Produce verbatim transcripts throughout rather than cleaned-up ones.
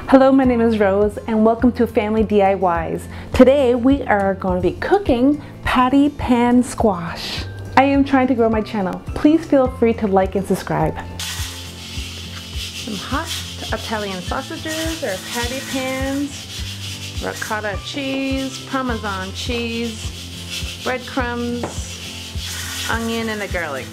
Hello, my name is Rose and welcome to Family D I Ys. Today we are going to be cooking patty pan squash. I am trying to grow my channel. Please feel free to like and subscribe. Some hot Italian sausages or patty pans, ricotta cheese, Parmesan cheese, breadcrumbs, onion and a garlic.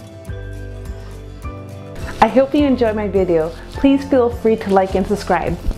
I hope you enjoyed my video. Please feel free to like and subscribe.